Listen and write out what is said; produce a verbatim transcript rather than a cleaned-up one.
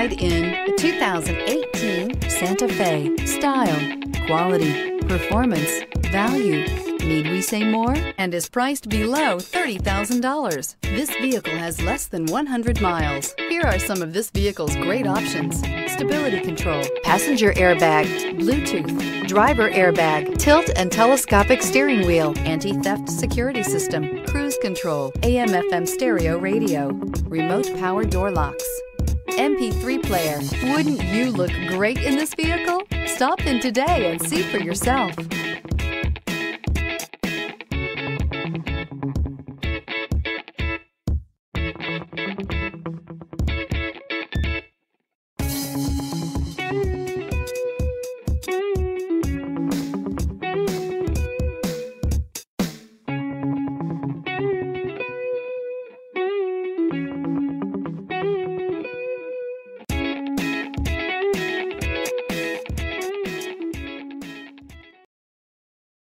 In the two thousand eighteen Santa Fe. Style, quality, performance, value. Need we say more? And is priced below thirty thousand dollars. This vehicle has less than one hundred miles. Here are some of this vehicle's great options: stability control, passenger airbag, Bluetooth, driver airbag, tilt and telescopic steering wheel, anti-theft security system, cruise control, A M F M stereo radio, remote power door locks, M P three player. Wouldn't you look great in this vehicle? Stop in today and see for yourself.